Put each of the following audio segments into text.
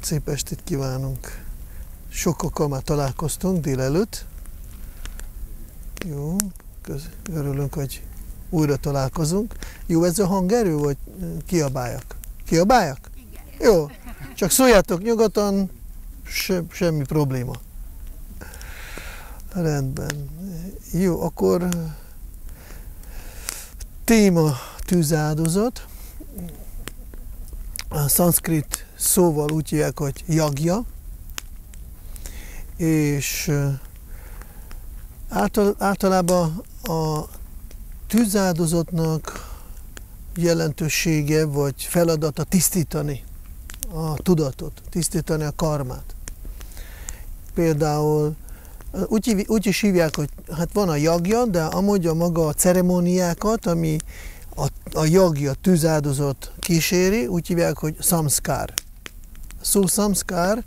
Szép estét kívánunk! Sokakkal már találkoztunk délelőtt. Jó, örülünk, hogy újra találkozunk. Jó ez a hangerő, vagy kiabáljak? Kiabáljak? Igen. Jó, csak szóljátok nyugodtan, semmi probléma. Rendben. Jó, akkor téma tűzáldozat. A szanszkrit szóval úgy hívják, hogy yagya, és általában a tűzáldozatnak jelentősége vagy feladata tisztítani a tudatot, tisztítani a karmát. Például úgy is hívják, hogy hát van a yagya, de amúgy a maga a ceremóniákat, ami a yagya, tűzáldozat kíséri, úgy hívják, hogy samskár. Szó samskár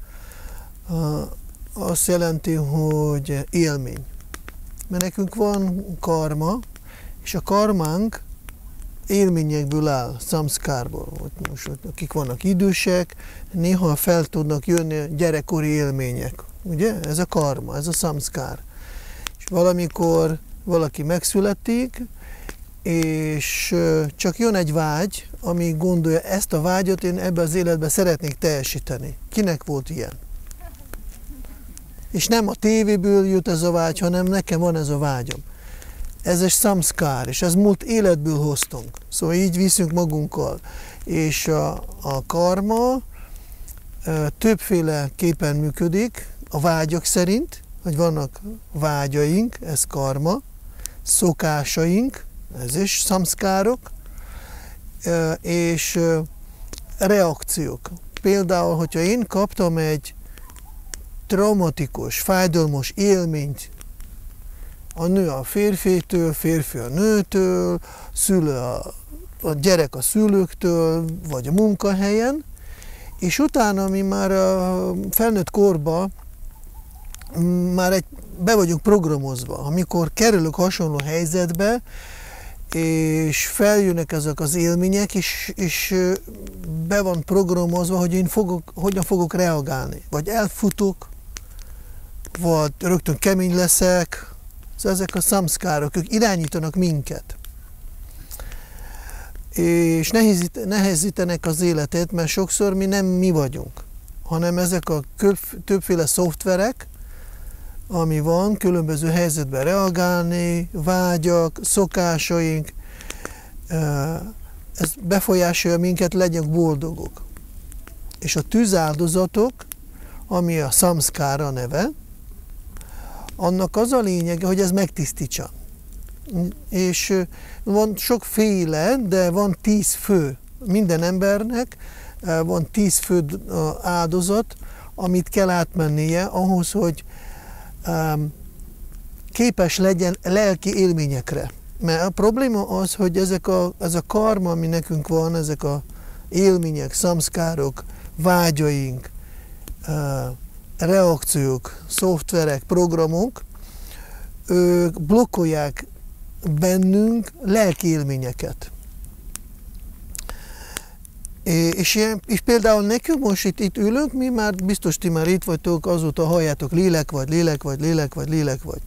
azt jelenti, hogy élmény. Mert nekünk van karma, és a karmánk élményekből áll, samskárból. Most akik vannak idősek, néha fel tudnak jönni a gyerekkori élmények. Ugye? Ez a karma, ez a samskár. És valamikor valaki megszületik, és csak jön egy vágy, ami gondolja, ezt a vágyat én ebbe az életben szeretnék teljesíteni. Kinek volt ilyen? És nem a tévéből jut ez a vágy, hanem nekem van ez a vágyam. Ez egy samskár, és ez múlt életből hoztunk. Szóval így viszünk magunkkal. És a karma többféleképpen működik, a vágyak szerint, hogy vannak vágyaink, ez karma, szokásaink, ez is samskárok, és reakciók. Például, hogyha én kaptam egy traumatikus, fájdalmas élményt, a nő a férfitől, férfi a nőtől, a gyerek a szülőktől, vagy a munkahelyen, és utána mi már a felnőtt korban már be vagyunk programozva. Amikor kerülök hasonló helyzetbe, és feljönnek ezek az élmények, és be van programozva, hogy én hogyan fogok reagálni. Vagy elfutok, vagy rögtön kemény leszek. Szóval ezek a samskárok, ők irányítanak minket. És nehezítenek az életet, mert sokszor mi nem mi vagyunk, hanem ezek a többféle szoftverek, ami van, különböző helyzetben reagálni, vágyak, szokásaink, ez befolyásolja minket, legyenek boldogok. És a tűzáldozatok, ami a samskára neve, annak az a lényege, hogy ez megtisztítsa. És van sokféle, de van 10 fő. Minden embernek van 10 fő áldozat, amit kell átmennie ahhoz, hogy képes legyen lelki élményekre. Mert a probléma az, hogy ez a karma, ami nekünk van, ezek a élmények, samskárok, vágyaink, reakciók, szoftverek, programok, ők blokkolják bennünk lelki élményeket. És például nekünk most itt ülünk, mi már biztos ti már itt vagytok, azóta halljátok, lélek vagy, lélek vagy, lélek vagy, lélek vagy.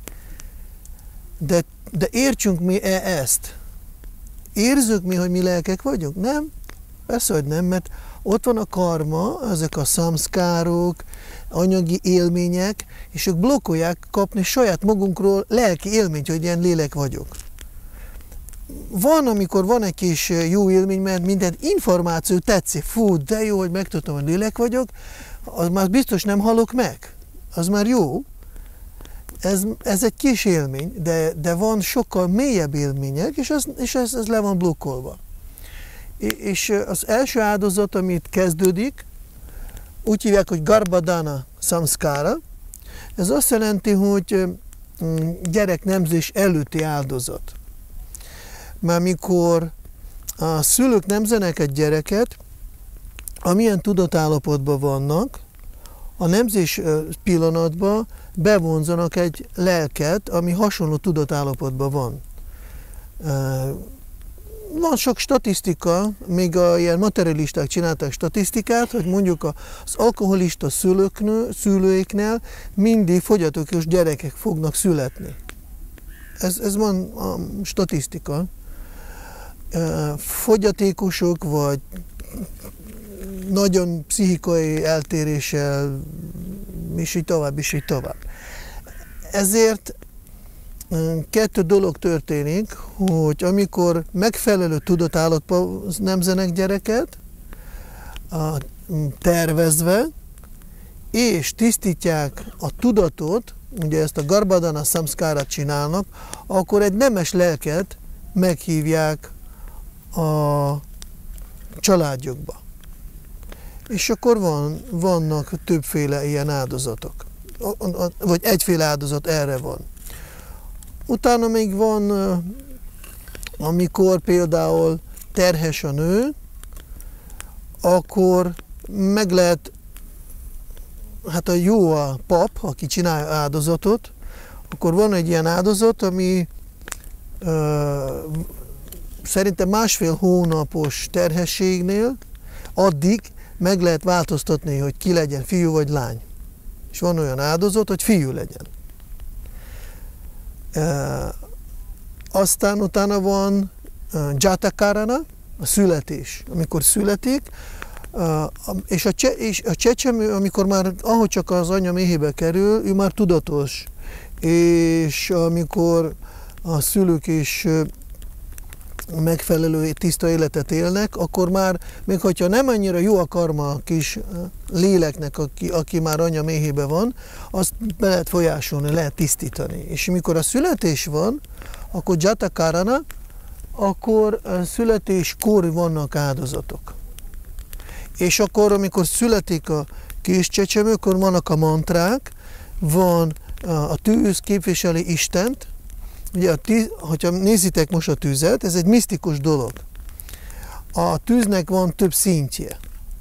De értsünk mi ezt? Érzünk mi, hogy mi lelkek vagyunk? Nem? Persze, hogy nem, mert ott van a karma, ezek a samskárok, anyagi élmények, és ők blokkolják kapni saját magunkról lelki élményt, hogy ilyen lélek vagyok. Van, amikor van egy kis jó élmény, mert minden információ tetszik. Fú, de jó, hogy megtudtam, hogy lélek vagyok, az már biztos nem halok meg. Az már jó. Ez egy kis élmény, de van sokkal mélyebb élmények, és ez le van blokkolva. És az első áldozat, amit kezdődik, úgy hívják, hogy garbhadana samskara. Ez azt jelenti, hogy gyereknemzés előtti áldozat. Már mikor a szülők nemzenek egy gyereket, amilyen tudatállapotban vannak, a nemzés pillanatban bevonzanak egy lelket, ami hasonló tudatállapotban van. van sok statisztika, még ilyen materialisták csinálták statisztikát, hogy mondjuk az alkoholista szülőiknél mindig fogyatékos gyerekek fognak születni. Ez van a statisztika. Fogyatékosok, vagy nagyon pszichikai eltéréssel, és így tovább, és így tovább. Ezért kettő dolog történik, hogy amikor megfelelő tudatállapotban nemzenek gyereket, tervezve, és tisztítják a tudatot, ugye ezt a Garbhadhana samszkárat csinálnak, akkor egy nemes lelket meghívják a családjukba. És akkor vannak többféle ilyen áldozatok. Vagy egyféle áldozat erre van. Utána még van, amikor például terhes a nő, akkor meg lehet, hát a jó a pap, aki csinálja áldozatot, akkor van egy ilyen áldozat, ami szerintem 1,5 hónapos terhességnél addig meg lehet változtatni, hogy ki legyen, fiú vagy lány. És van olyan áldozat, hogy fiú legyen. Aztán utána van Jatakarana, a születés. Amikor születik, és a csecsemő, amikor már ahogy csak az anya méhébe kerül, ő már tudatos. És amikor a szülők is megfelelő tiszta életet élnek, akkor már, még hogyha nem annyira jó a karma a kis léleknek, aki már anya méhében van, azt be lehet folyásolni, lehet tisztítani. És amikor a születés van, akkor Jatakarana, akkor születéskor vannak áldozatok. És akkor, amikor születik a kis csecsemő, akkor vannak a mantrák, van a tűz képviseli Istent. Ugye, hogyha nézitek most a tüzet, ez egy misztikus dolog. A tűznek van több szintje.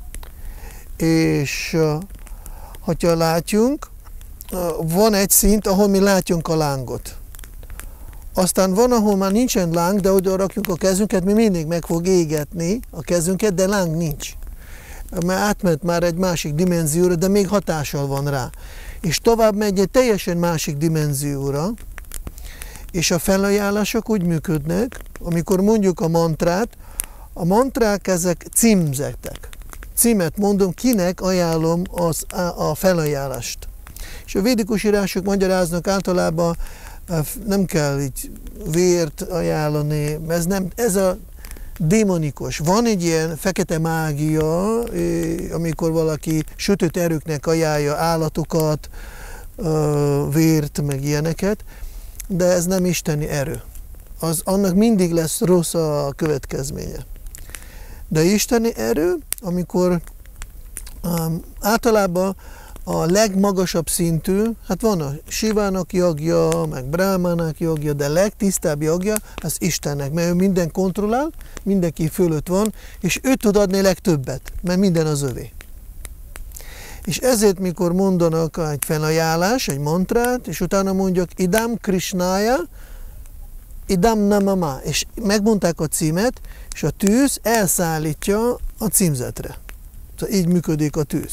És hogyha látjunk, van egy szint, ahol mi látjunk a lángot. Aztán van, ahol már nincsen láng, de oda rakjuk a kezünket, mi mindig meg fog égetni a kezünket, de láng nincs. Mert átment már egy másik dimenzióra, de még hatással van rá. És tovább megy egy teljesen másik dimenzióra, és a felajánlások úgy működnek, amikor mondjuk a mantrák ezek címzettek. Címet mondom, kinek ajánlom a felajánlást. És a védikus írások magyaráznak általában, nem kell így vért ajánlani, ez a démonikus. Van egy ilyen fekete mágia, amikor valaki sötét erőknek ajánlja állatokat, vért, meg ilyeneket, de ez nem isteni erő. Annak mindig lesz rossz a következménye. De isteni erő, amikor általában a legmagasabb szintű, hát van a Sivának jagja, meg Brahmának jagja, de a legtisztább jagja az Istennek, mert ő minden kontrollál, mindenki fölött van, és ő tud adni legtöbbet, mert minden az övé. És ezért, mikor mondanak egy felajánlás, egy mantrát, és utána mondjuk Idam Krishnaya, Idam Namama, és megmondták a címet, és a tűz elszállítja a címzetre. Szóval így működik a tűz.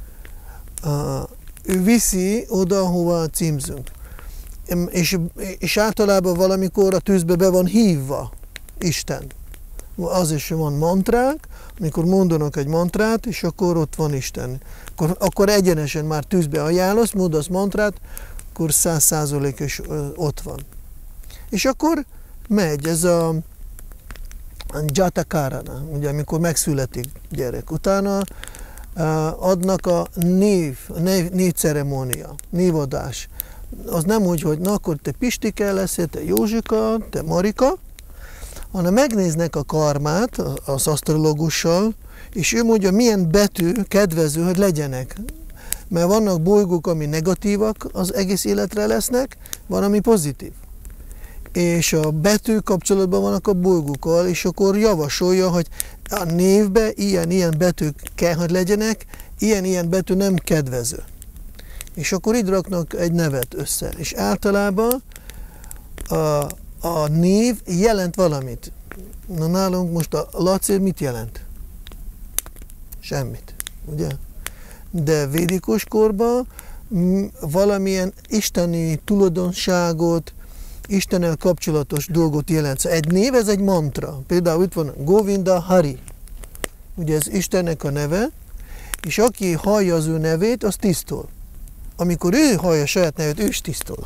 Ő viszi oda, ahova címzünk. És általában valamikor a tűzbe be van hívva Isten. Az is van mantrák, amikor mondanak egy mantrát, és akkor ott van Isten. Akkor egyenesen már tűzbe ajánlasz, mondasz mantrát, akkor 100%-os ott van. És akkor megy ez a Jatakarana, ugye amikor megszületik gyerek. Utána adnak a névceremónia, névadás. Az nem úgy, hogy na akkor te Pistike leszel, te Józsika, te Marika, hanem megnéznek a karmát az asztrológussal, és ő mondja, milyen betű kedvező, hogy legyenek. Mert vannak bolygók, ami negatívak az egész életre lesznek, van, ami pozitív. És a betű kapcsolatban vannak a bolygókkal, és akkor javasolja, hogy a névbe ilyen betűk kell, hogy legyenek, ilyen betű nem kedvező. És akkor így raknak egy nevet össze. És általában a név jelent valamit. Na nálunk most a Laci mit jelent? Semmit, ugye? De védikus korban valamilyen isteni tulajdonságot, Istennel kapcsolatos dolgot jelent. Egy név, ez egy mantra. Például itt van Govinda Hari. Ugye ez Istennek a neve, és aki hallja az ő nevét, az tisztul. Amikor ő hallja saját nevét, ő is tisztul.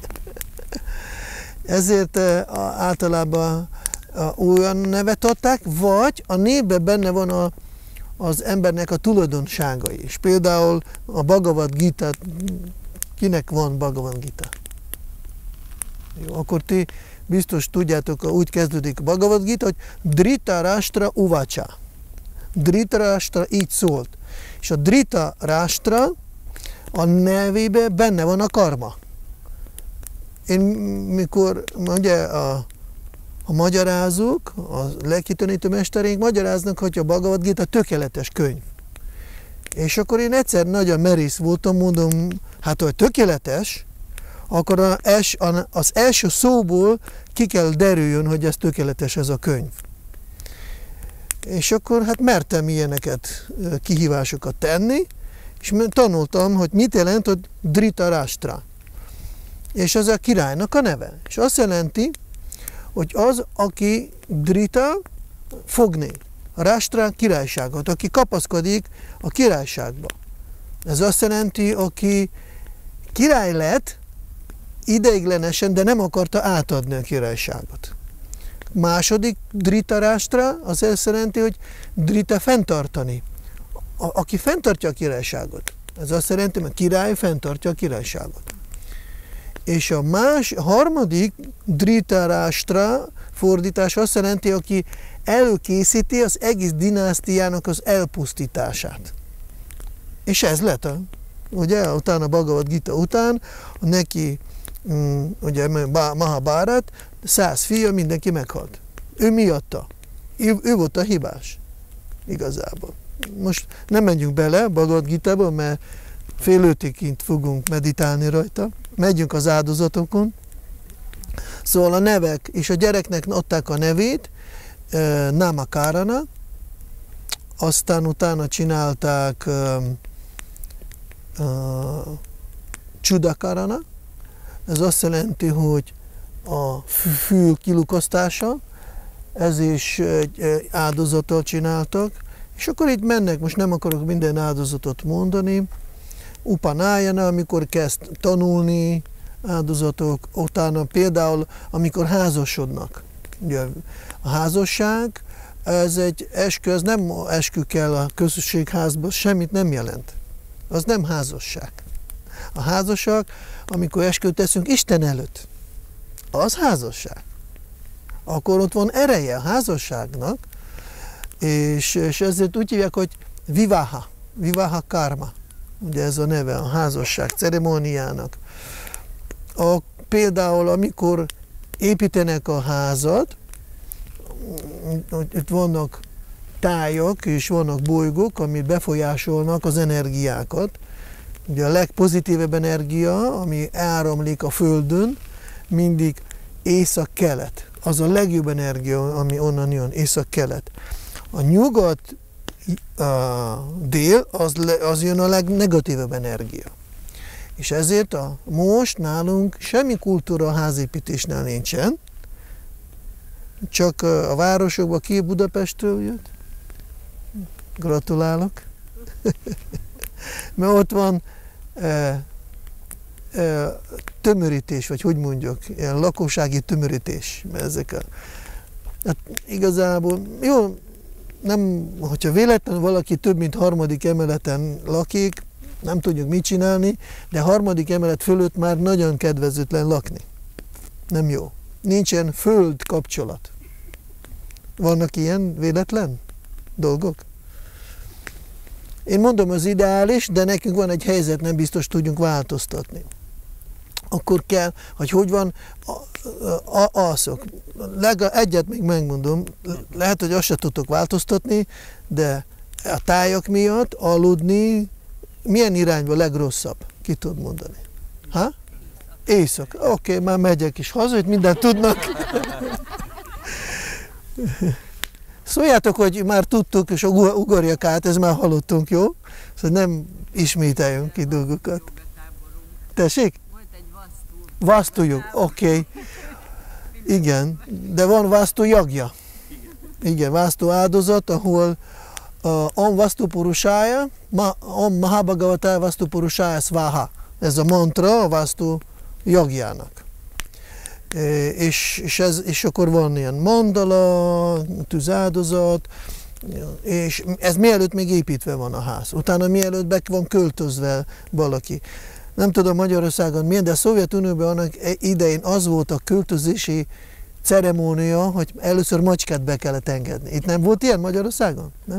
Ezért általában olyan nevet adták, vagy a névben benne van az embernek a tulajdonsága is. Például a Bhagavad Gita, kinek van Bhagavad Gita? Jó, akkor ti biztos tudjátok, úgy kezdődik a Bhagavad Gita, hogy Dhritarashtra Uvacha. Dhritarashtra így szólt. És a Dhritarashtra a nevében benne van a karma. Én mikor ugye a magyarázók, a lelkitanító mesterénk magyaráznak, hogy a Bhagavad Gita tökéletes könyv. És akkor én egyszer nagyon merész voltam, mondom, hát hogy tökéletes, akkor az első szóból ki kell derüljön, hogy ez tökéletes ez a könyv. És akkor hát mertem ilyeneket, kihívásokat tenni, és tanultam, hogy mit jelent, hogy Dhritarashtra. És ez a királynak a neve. És azt jelenti, hogy az, aki Dhrita, fogni, a Rashtra királyságot, aki kapaszkodik a királyságba. Ez azt jelenti, aki király lett, ideiglenesen, de nem akarta átadni a királyságot. Második Dhritarashtra, az azt jelenti, hogy Dhrita fenntartani. Aki fenntartja a királyságot. Ez azt jelenti, hogy a király fenntartja a királyságot. És a harmadik Dhritarashtra fordítás azt jelenti, aki előkészíti az egész dinasztiának az elpusztítását. És ez lett, ugye, utána a Bhagavad Gita után, neki, ugye, Mahabharat, 100 fia, mindenki meghalt. Ő miatta. Ő volt a hibás. Igazából. Most nem menjünk bele Bhagavad Gitába, mert fél 5-ig kint fogunk meditálni rajta. Megyünk az áldozatokon. Szóval a nevek, és a gyereknek adták a nevét, Namakarana, aztán utána csinálták Csudakarana, ez azt jelenti, hogy a fül kilukasztása, ez is egy áldozatot csináltak, és akkor itt mennek, most nem akarok minden áldozatot mondani, Upanájana, amikor kezd tanulni áldozatok, utána például, amikor házasodnak. Ugye, a házasság, ez egy eskü, ez nem eskü kell a közösségházban, semmit nem jelent. Az nem házasság. A házasság, amikor esküt teszünk Isten előtt, az házasság. Akkor ott van ereje a házasságnak, és ezért úgy hívják, hogy Vivaha Karma. Ugye ez a neve a házasság ceremóniának. Például, amikor építenek a házat, itt vannak tájak és vannak bolygók, ami befolyásolnak az energiákat. Ugye a legpozitívebb energia, ami áramlik a Földön, mindig észak-kelet. Az a legjobb energia, ami onnan jön, észak-kelet. A nyugat, dél, az jön a legnegatívebb energia. És ezért most nálunk semmi kultúra a házépítésnél nincsen, csak a városokban ki Budapestről jött. Gratulálok. Mert ott van tömörítés, vagy hogy mondjuk, ilyen lakossági tömörítés. Hát igazából, jó, nem, hogyha véletlenül valaki több mint 3. emeleten lakik, nem tudjuk mit csinálni, de 3. emelet fölött már nagyon kedvezőtlen lakni. Nem jó. Nincsen föld kapcsolat. Vannak ilyen véletlen dolgok? Én mondom, az ideális, de nekünk van egy helyzet, nem biztos tudjunk változtatni. Akkor kell, hogy van alszok. Egyet még megmondom, lehet, hogy azt se tudtok változtatni, de a tájak miatt aludni milyen irányba legrosszabb? Ki tud mondani? Ha? Éjszak. Oké, már megyek is haza, hogy mindent tudnak. Szóljátok, hogy már tudtuk, és ugorjak át, ez már hallottunk, jó? Szóval nem ismételjünk ki dolgokat. Tessék? Volt egy Vasztujuk, oké. Igen, de van vasztu jagja. Igen, vasztu áldozat, ahol Om Vastu Purushája, Om Mahabhagavata Vastu Purushája Svaha. Ez a mantra a vasztu jagjának. És akkor van ilyen mandala, tűzáldozat, és ez mielőtt még építve van a ház. Utána mielőtt be van költözve valaki. Nem tudom Magyarországon milyen, de a Szovjetunióban annak idején az volt a költözési ceremónia, hogy először macskát be kellett engedni. Itt nem volt ilyen Magyarországon? Nem?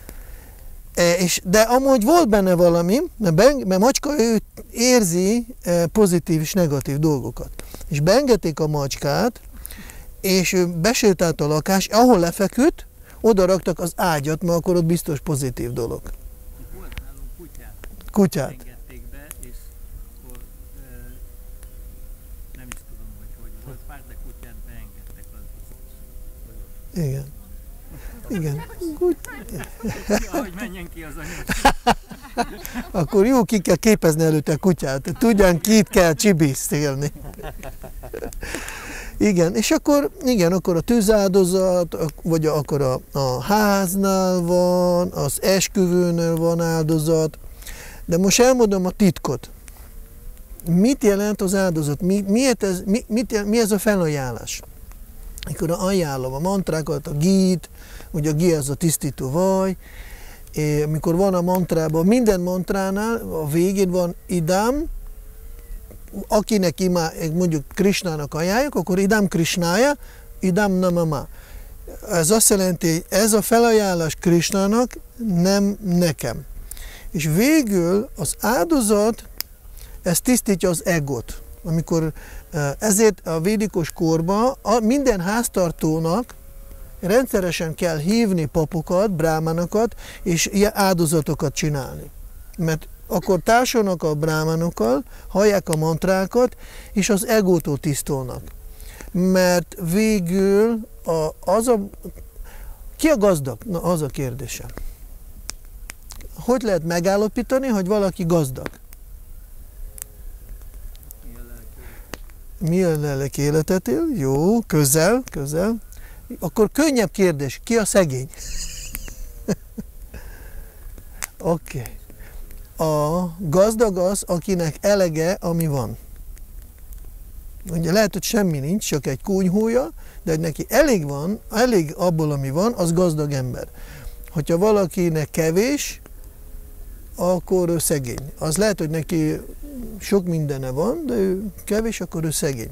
De amúgy volt benne valami, mert macska ő érzi pozitív és negatív dolgokat. És beengedték a macskát, és ő besétált a lakás, ahol lefeküdt, oda raktak az ágyat, mert akkor ott biztos pozitív dolog. Volt nálunk kutyát. Kutyát. Engedték be, és akkor nem is tudom, hogy volt pár, de kutyát beengedtek, az biztos. Igen. Igen. Ahogy menjen ki az anya. Akkor jó, ki kell képezni előtte a kutyát. Tudjan, kit kell csibisztélni. Igen, és akkor, igen, akkor a tűzáldozat, vagy akkor a háznál van, az esküvőnél van áldozat. De most elmondom a titkot. Mit jelent az áldozat? Mi ez a felajánlás? Amikor ajánlom a mantrákat, a gít, ugye a gí az a tisztító vaj, amikor van a mantrában, minden mantránál a végén van idám, akinek mondjuk Krishnának ajánljuk, akkor idám Krishnája, idám namama. Ez azt jelenti, hogy ez a felajánlás Krishnának, nem nekem. És végül az áldozat, ez tisztítja az egót. Amikor ezért a védikus korban minden háztartónak rendszeresen kell hívni papokat, brámánokat, és ilyen áldozatokat csinálni. Mert akkor társulnak a brámánokkal, hallják a mantrákat, és az egótól tisztulnak. Mert végül ki a gazdag? Na, az a kérdésem. Hogy lehet megállapítani, hogy valaki gazdag? Milyen lelki életet él? Jó, közel. Akkor könnyebb kérdés, ki a szegény? Oké. A gazdag az, akinek elege, ami van. Ugye lehet, hogy semmi nincs, csak egy kúnyhója, de hogy neki elég abból, ami van, az gazdag ember. Hogyha valakinek kevés, akkor ő szegény. Az lehet, hogy neki sok mindene van, de ő kevés, akkor ő szegény.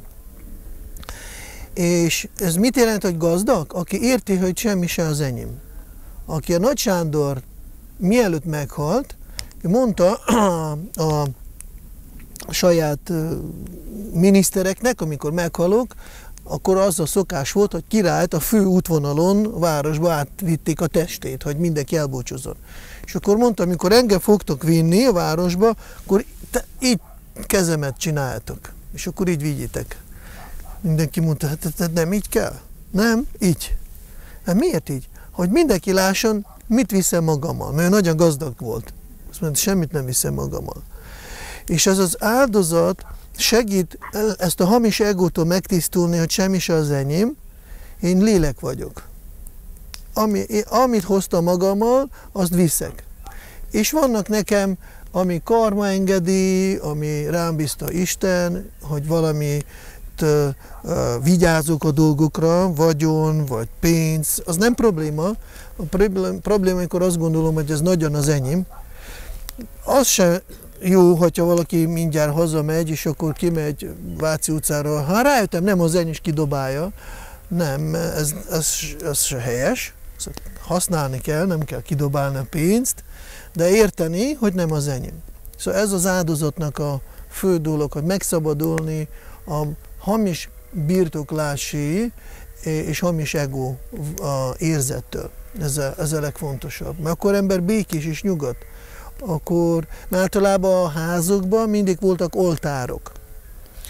És ez mit jelent, hogy gazdag? Aki érti, hogy semmi se az enyém. Aki a Nagy Sándor mielőtt meghalt, mondta a saját minisztereknek, amikor meghalok, akkor az a szokás volt, hogy királyt a fő útvonalon, városba átvitték a testét, hogy mindenki elbúcsúzzon. És akkor mondta, amikor engem fogtok vinni a városba, akkor így kezemet csináljátok, és akkor így vigyétek. Mindenki mondta, hát nem így kell? Nem, így. Hát miért így? Hogy mindenki lásson, mit viszem magammal, mert nagyon gazdag volt. Azt mondta, semmit nem viszem magammal. És ez az áldozat segít ezt a hamis egótól megtisztulni, hogy semmi se az enyém, én lélek vagyok. Amit hoztam magammal, azt viszek. És vannak nekem, ami karma engedi, ami rám bízta Isten, hogy valamit vigyázok a dolgokra, vagyon, vagy pénz, az nem probléma. A probléma, amikor azt gondolom, hogy ez nagyon az enyém. Az sem jó, hogyha valaki mindjárt hazamegy, és akkor kimegy Váci utcára. Ha rájöttem, nem az enyém, és kidobálja. Nem, ez se helyes. Használni kell, nem kell kidobálni a pénzt, de érteni, hogy nem az enyém. Szóval ez az áldozatnak a fő dolog, hogy megszabadulni a hamis birtoklási és hamis ego érzettől. Ez a legfontosabb. Mert akkor ember békés és nyugodt. Akkor általában a házokban mindig voltak oltárok.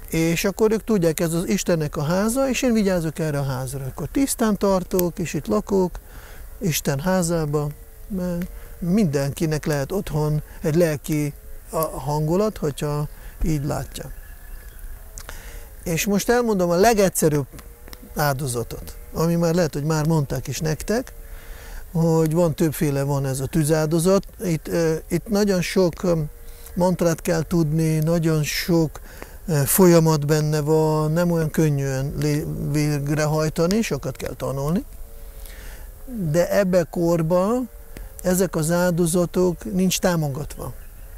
És akkor ők tudják, ez az Istennek a háza, és én vigyázok erre a házra. Akkor tisztán tartok, és itt lakok, Isten házába, mert mindenkinek lehet otthon egy lelki hangulat, hogyha így látja. És most elmondom a legegyszerűbb áldozatot, ami már lehet, hogy már mondták is nektek, hogy van többféle, van ez a tűzáldozat. Itt nagyon sok mantrát kell tudni, nagyon sok folyamat benne van, nem olyan könnyűen végrehajtani, sokat kell tanulni. De ebbe korban ezek az áldozatok nincs támogatva.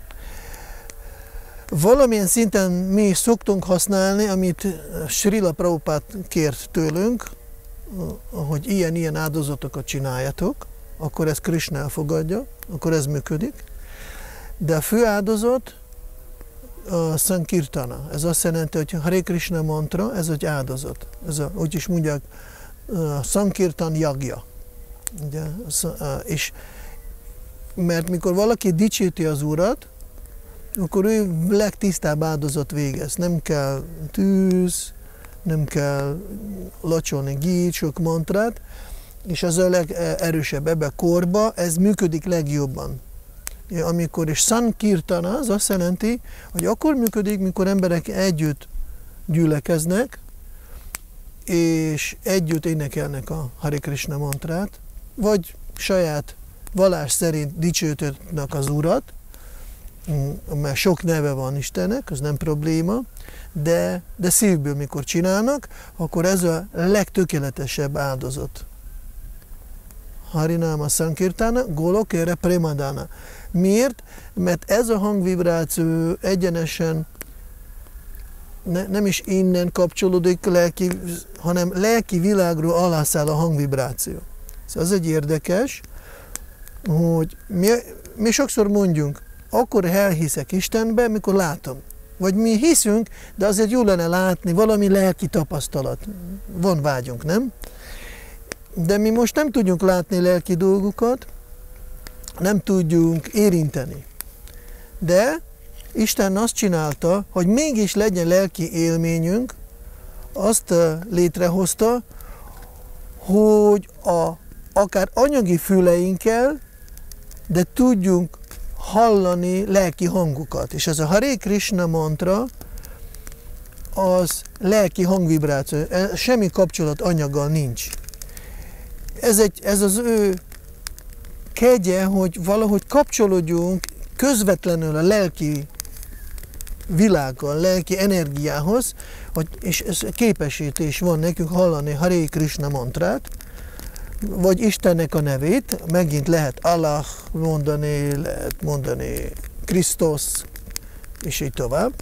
Valamilyen szinten mi is szoktunk használni, amit Srila Prabhupád kért tőlünk, hogy ilyen áldozatokat csináljatok, akkor ez Krishna elfogadja, akkor ez működik. De a fő áldozat a Sankirtana. Ez azt jelenti, hogy Hare Krishna mantra, ez egy áldozat. Úgy is mondják, Sankirtan Yagya. Ugye? És mert mikor valaki dicsíti az Urat, akkor ő legtisztább áldozat végez. Nem kell tűz, nem kell locsolni gít, sok mantrát, és az a legerősebb ebbe a korba, ez működik legjobban. Amikor is Sankirtana, az azt jelenti, hogy akkor működik, mikor emberek együtt gyülekeznek, és együtt énekelnek a Hare Krishna mantrát, vagy saját vallás szerint dicsőítenek az Urat, mert sok neve van Istennek, az nem probléma, de szívből mikor csinálnak, akkor ez a legtökéletesebb áldozat. Harinama Sankirtana, Golokere Premadana. Miért? Mert ez a hangvibráció egyenesen nem is innen kapcsolódik lelki, hanem lelki világról alászáll a hangvibráció. Szóval az egy érdekes, hogy mi sokszor mondjunk, akkor elhiszek Istenbe, mikor látom. Vagy mi hiszünk, de azért jó lenne látni, valami lelki tapasztalat. Van vágyunk, nem? De mi most nem tudjunk látni lelki dolgokat, nem tudjunk érinteni. De Isten azt csinálta, hogy mégis legyen lelki élményünk, azt létrehozta, hogy akár anyagi füleinkkel, de tudjunk hallani lelki hangokat. És ez a Hare Krishna mantra, az lelki hangvibráció, semmi kapcsolat anyaggal nincs. Ez az ő kegye, hogy valahogy kapcsolódjunk közvetlenül a lelki világgal, lelki energiához, és ez képesítés van nekünk hallani Hare Krishna mantrát, vagy Istennek a nevét, megint lehet Allah mondani, lehet mondani Krisztus, és így tovább.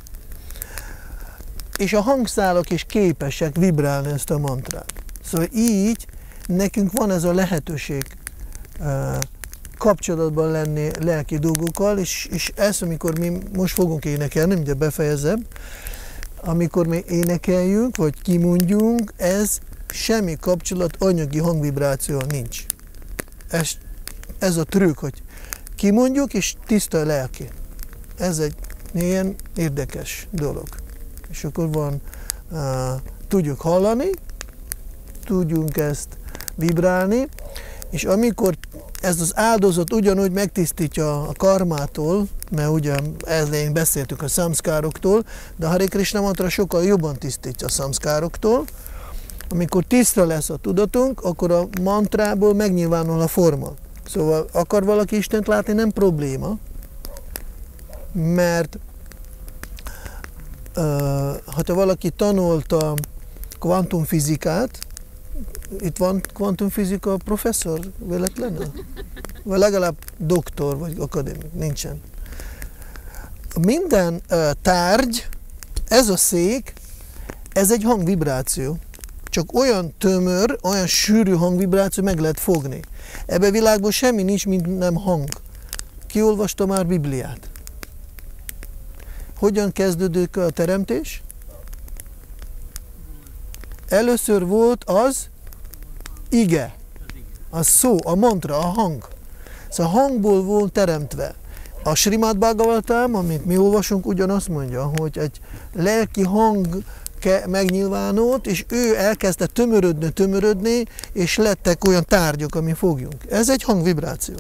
És a hangszálak is képesek vibrálni ezt a mantrát. Szóval így nekünk van ez a lehetőség kapcsolatban lenni lelki dolgokkal, és ez, amikor mi most fogunk énekelni, ugye befejezem, amikor mi énekeljünk, vagy kimondjunk, ez semmi kapcsolat anyagi hangvibráció nincs. Ez a trükk, hogy kimondjuk, és tiszta a lelki. Ez egy ilyen érdekes dolog. És akkor van, tudjuk hallani, tudjunk ezt vibrálni, és amikor ez az áldozat ugyanúgy megtisztítja a karmától, mert ugye elején beszéltük a szamszkároktól, de a Hare Krishna mantra sokkal jobban tisztítja a szamszkároktól. Amikor tiszta lesz a tudatunk, akkor a mantrából megnyilvánul a forma. Szóval akar valaki Istent látni, nem probléma, mert ha valaki tanulta kvantumfizikát, itt van kvantumfizika professzor véletlenül? Vagy legalább doktor, vagy akadémik, nincsen. Minden tárgy, ez a szék, ez egy hangvibráció. Csak olyan tömör, olyan sűrű hangvibráció meg lehet fogni. Ebben a világban semmi nincs, mint nem hang. Ki olvasta már Bibliát? Hogyan kezdődik a teremtés? Először volt az ige, a szó, a mantra, a hang. Szóval a hangból volt teremtve. A Srimad Bhagavatam, amit mi olvasunk, ugyanazt mondja, hogy egy lelki hang megnyilvánult, és ő elkezdte tömörödni, és lettek olyan tárgyak, ami fogjunk. Ez egy hangvibráció.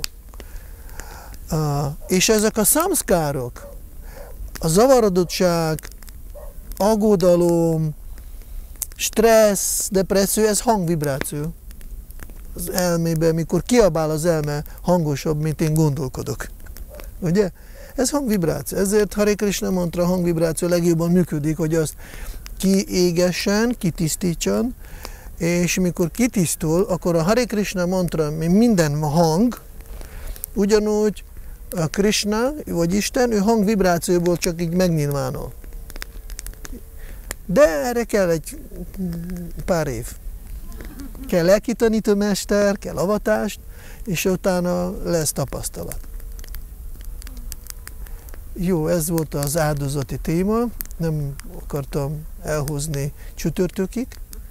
És ezek a szamszkárok, a zavarodottság, aggodalom, stressz, depresszió, ez hangvibráció. Az elmében, mikor kiabál az elme, hangosabb, mint én gondolkodok. Ugye? Ez hangvibráció. Ezért Hare Krishna mantra hangvibráció legjobban működik, hogy azt kiégessen, kitisztítson, és mikor kitisztul, akkor a Hare Krishna mantra, minden hang, ugyanúgy a Krishna, vagy Isten, ő hangvibrációból csak így megnyilvánul. De erre kell egy pár év. Kell lelki tanítómester, kell avatást, és utána lesz tapasztalat. Jó, ez volt az áldozati téma, nem akartam elhozni csütörtökig.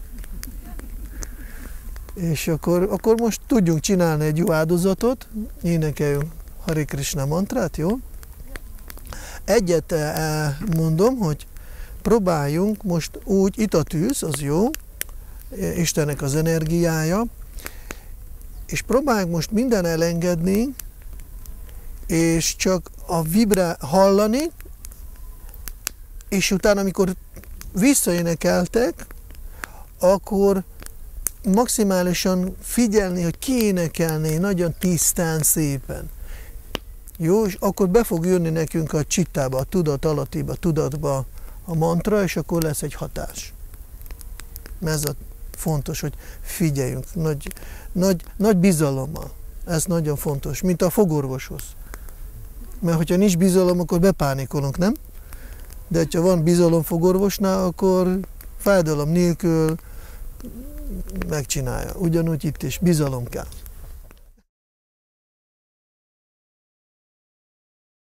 És akkor most tudjunk csinálni egy jó áldozatot, énekeljünk Hare Krishna mantrát, jó? Egyet mondom, hogy próbáljunk most úgy, itt a tűz, az jó, Istennek az energiája, és próbáljunk most minden elengedni, és csak a hallani, és utána, amikor visszaénekeltek, akkor maximálisan figyelni, hogy kiénekelni nagyon tisztán, szépen. Jó, és akkor be fog jönni nekünk a csittába, a tudat alattiba, tudatba a mantra, és akkor lesz egy hatás. Ez a fontos, hogy figyeljünk, nagy bizalommal. Ez nagyon fontos, mint a fogorvoshoz. Mert hogyha nincs bizalom, akkor bepánikolunk, nem? De ha van bizalom fogorvosnál, akkor fájdalom nélkül megcsinálja. Ugyanúgy itt is bizalom kell.